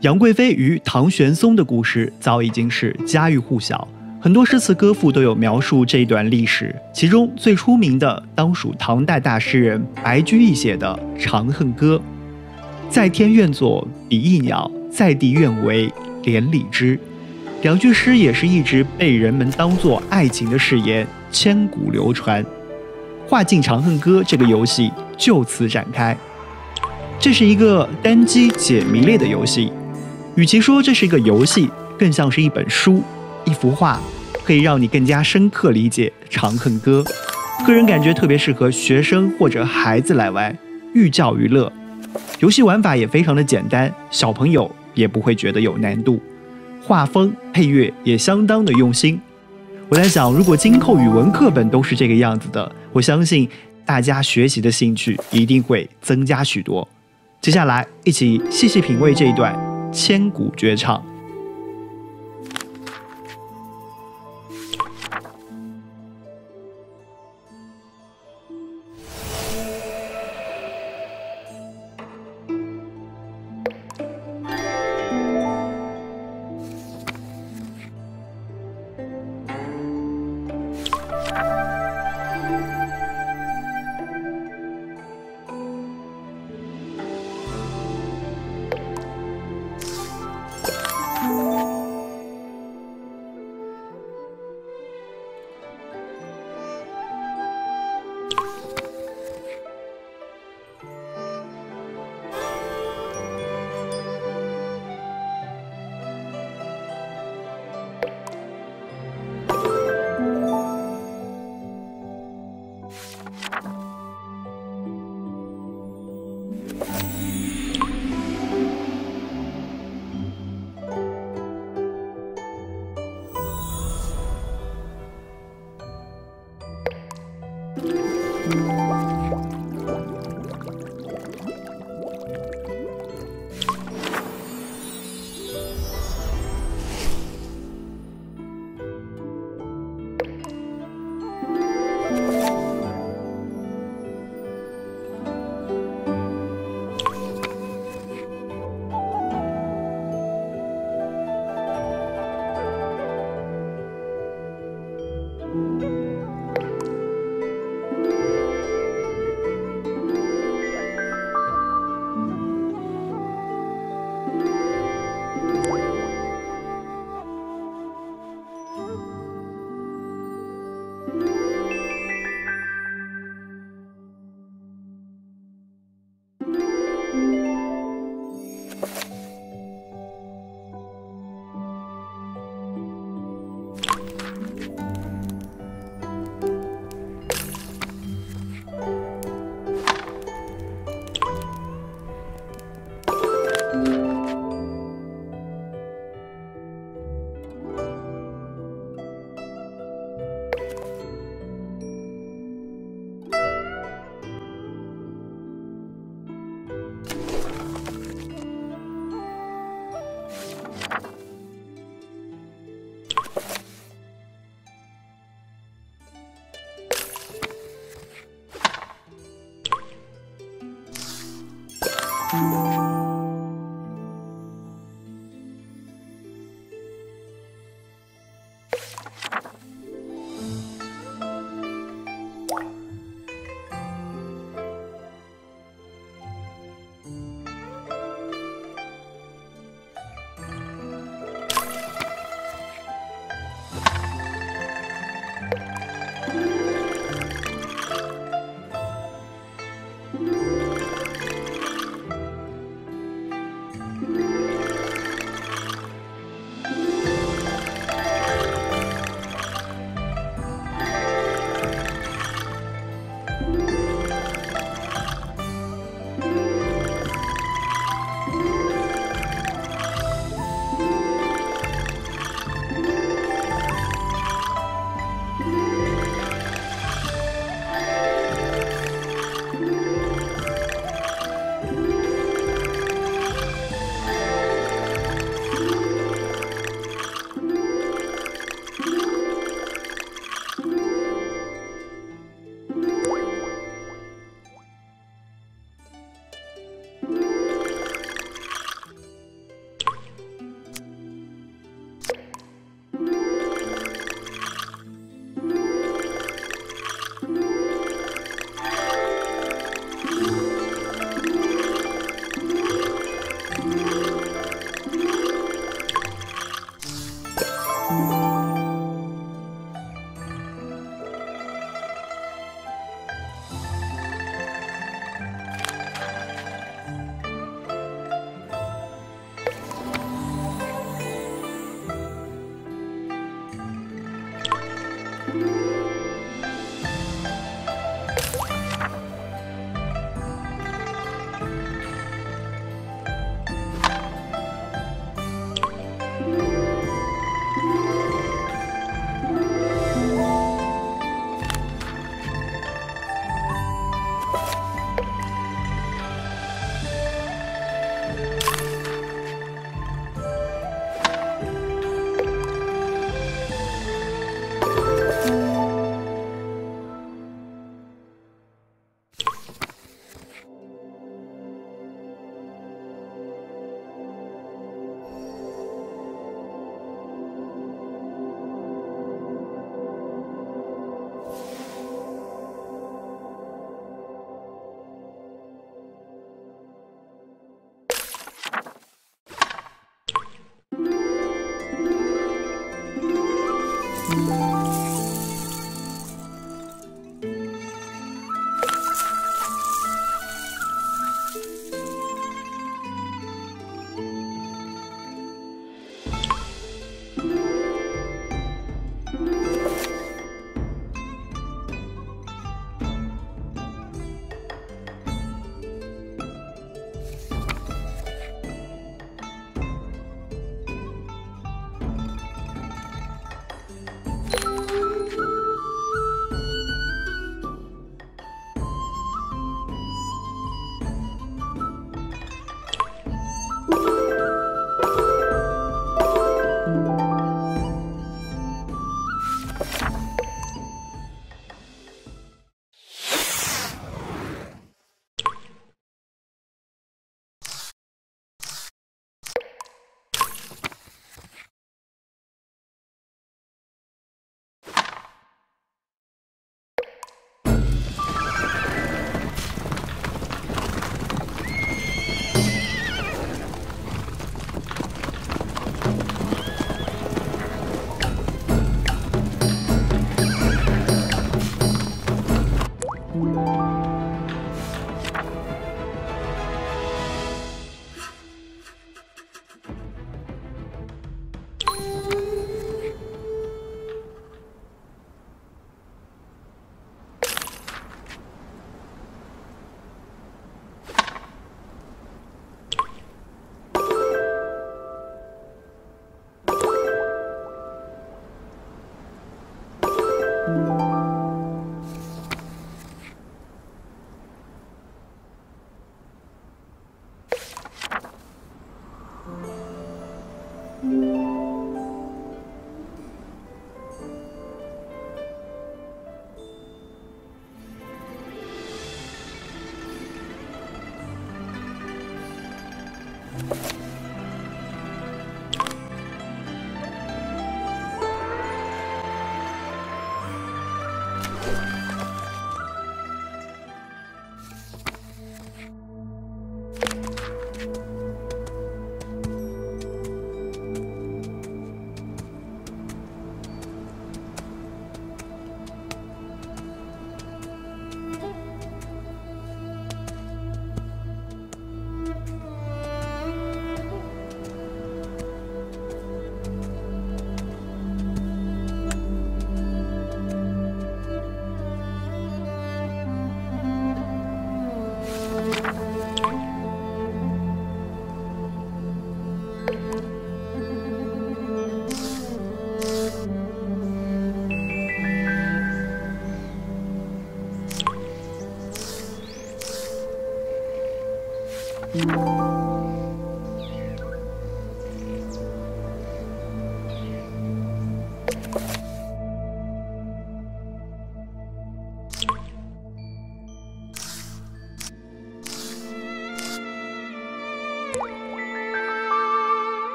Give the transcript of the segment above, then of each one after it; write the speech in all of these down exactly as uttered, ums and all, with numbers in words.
杨贵妃与唐玄宗的故事早已经是家喻户晓，很多诗词歌赋都有描述这一段历史。其中最出名的当属唐代大诗人白居易写的《长恨歌》：在天愿作比翼鸟，在地愿为连理枝。两句诗也是一直被人们当作爱情的誓言，千古流传。画尽《长恨歌》这个游戏就此展开。这是一个单机解谜类的游戏，与其说这是一个游戏，更像是一本书、一幅画，可以让你更加深刻理解《长恨歌》。个人感觉特别适合学生或者孩子来玩，寓教于乐。游戏玩法也非常的简单，小朋友也不会觉得有难度。画风、配乐也相当的用心。我在想，如果今后语文课本都是这个样子的，我相信大家学习的兴趣一定会增加许多。接下来，一起细细品味这一段千古绝唱。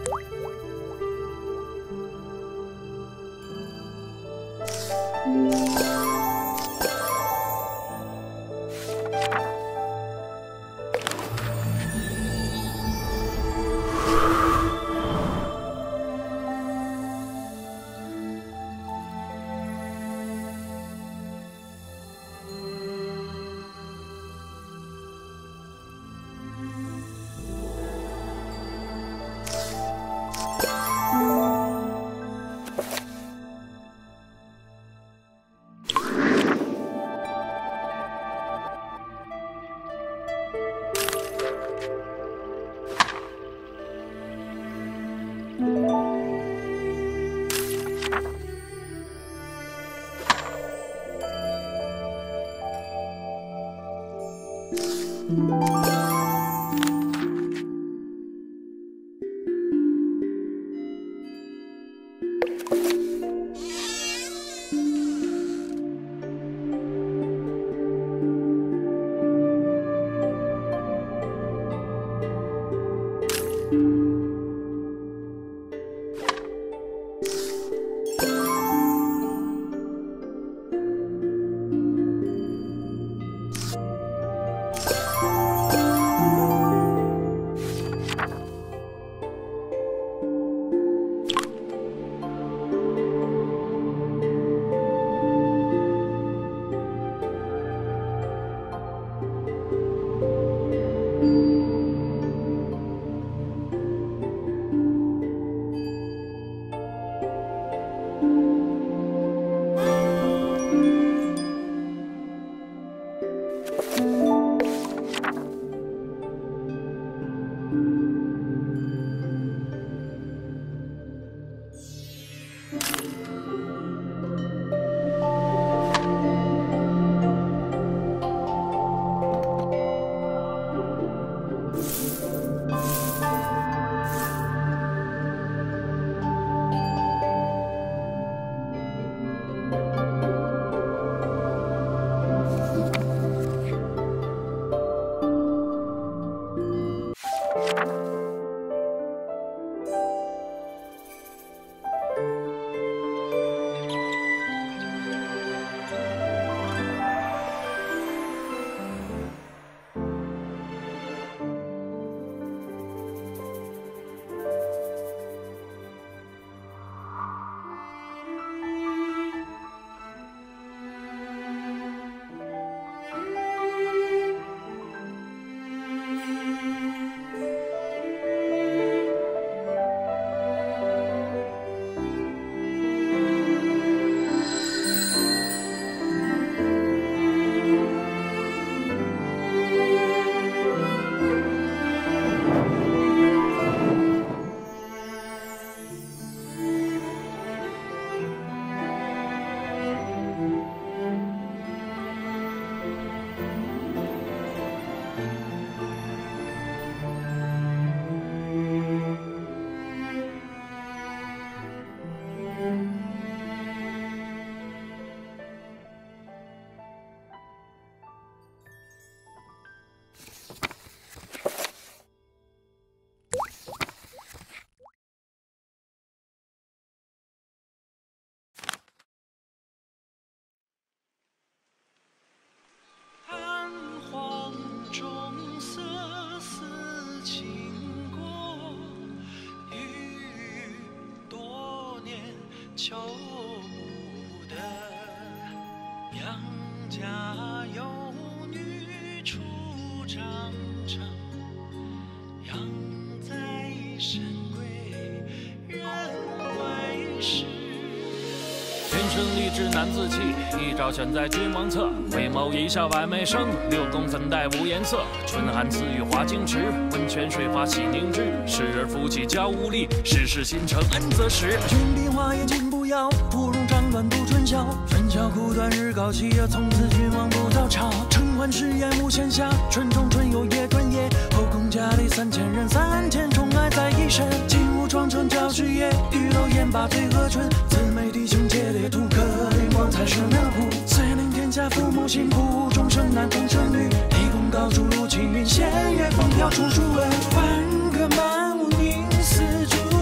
秋暮的杨家有女初长成，养在深闺人未识。 天生丽质难自弃，一朝选在君王侧。回眸一笑百媚生，六宫粉黛无颜色。春寒赐予华清池，温泉水滑洗凝脂。时而浮起娇无力，世事心诚恩泽时。 君笔花言尽不摇，芙蓉帐暖度春宵。春宵苦短日高起，从此君王不早朝。承欢试验无闲暇，春中春有夜转夜。后宫佳丽三千人，三千宠爱在一身。金屋妆成教师爷，玉楼宴罢醉娥春。姊妹弟兄皆列图，可怜光彩是苗圃。遂令天下父母幸福，终生男童生女。立功高出入青云，仙乐风飘出书文。万个满屋凝丝竹。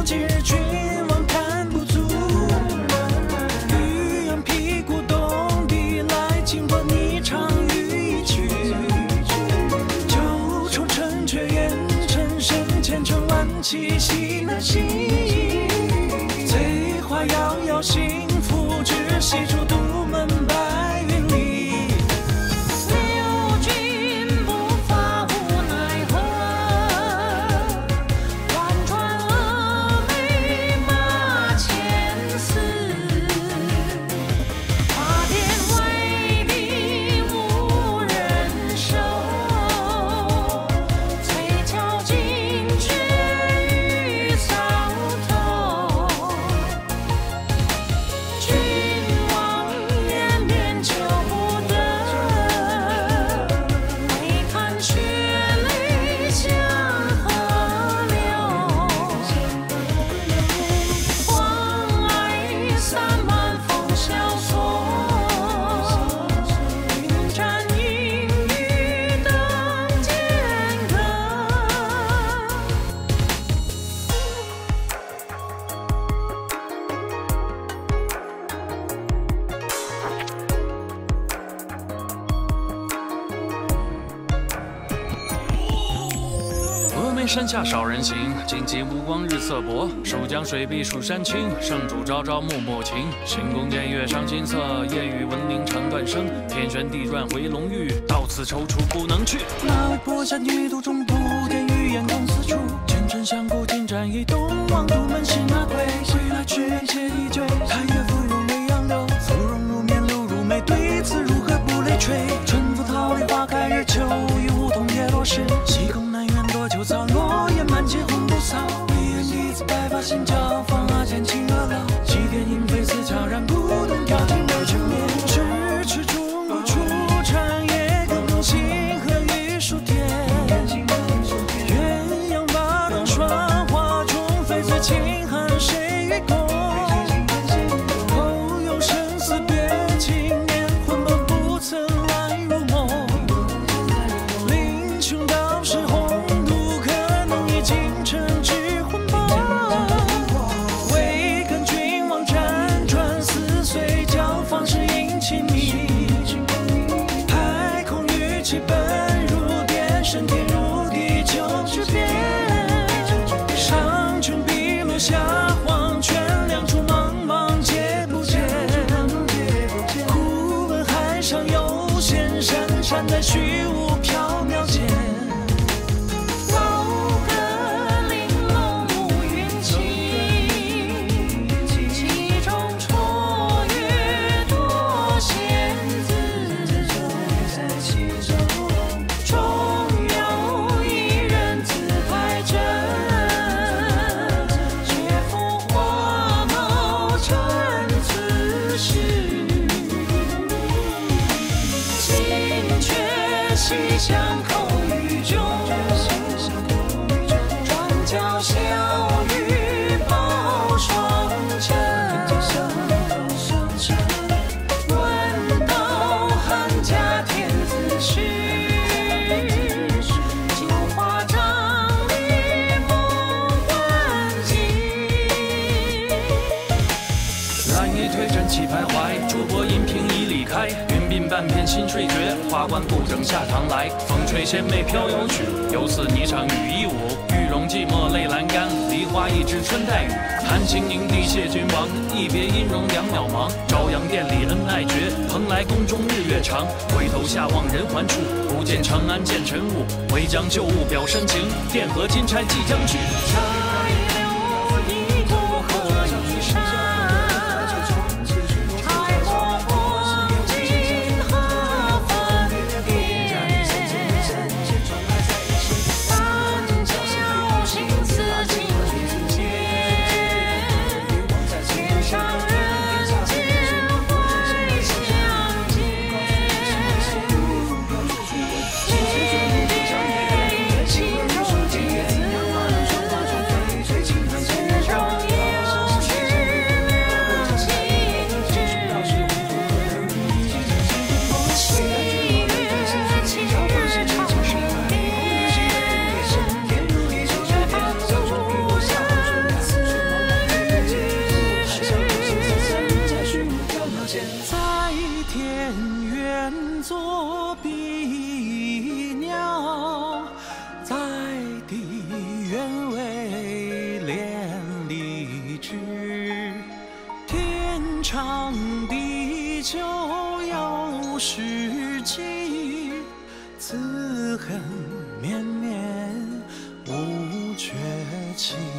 气息难息，翠花摇摇，幸福只系出独门白云里。 六军不发无奈何，万川峨眉马前嘶。花钿外壁无人收，翠桥尽却雨扫头。君王远边求不得，唯看血泪向河流。望爱三万风萧索，云栈阴雨等间隔。 峨眉山下少人行，荆棘无光日色薄。蜀江水碧蜀山青，圣主朝朝暮暮情。行宫见月伤金色，夜雨闻铃肠断声。天旋地转回龙驭，到此踌躇不能去。 那位破山女途中不见玉燕共四处，前尘相顾金盏一动，望独门是马归。归来只愿且一醉，太岳芙蓉美杨柳，芙蓉如面柳如眉，对此如何不泪垂？春风桃李花开日，秋雨梧桐叶落时。西宫南园多秋草，落叶满阶红不扫。一人一字白发新交，放阿间情热老。几点莺飞似悄然，古董飘进未成眠。咫尺中不出禅也更星河与数天。鸳鸯八灯霜花中飞，最轻寒谁与共？后有生死别情年，魂魄不曾来入梦。临穷道是宏图，可能已经成至魂魄。唯看君王辗转似水，交方是引起迷。太空与气奔如电，升天入地久之变。上穷碧落下黄泉，两处茫茫皆不见。忽闻海上有仙山，山在虚无缥缈间。 楼阁玲珑无云气，其中绰约多仙子。中有一人自拍着，绝幅花眸陈此事。金阙西厢口语中，转角小雨报双城。闻道汉家天子诗，九华帐里梦幻境。 蓝衣推针起徘徊，竹柏银屏已离开。云鬓半片心睡绝，花冠不整下堂来。风吹仙袂飘游去，犹似霓裳羽衣舞。玉容寂寞泪阑干，梨花一枝春带雨。含情凝地谢君王，一别音容两渺茫。朝阳殿里恩爱绝，蓬莱宫中日月长。回头下望人寰处，不见长安见尘雾。唯将旧物表深情，钿合金钗即将去。 柴留一股荷衣衫，柴火黄金何分别？三角心思尽云间，天上人间会相见。金蝶情中结子， 世纪，此恨绵绵无绝期。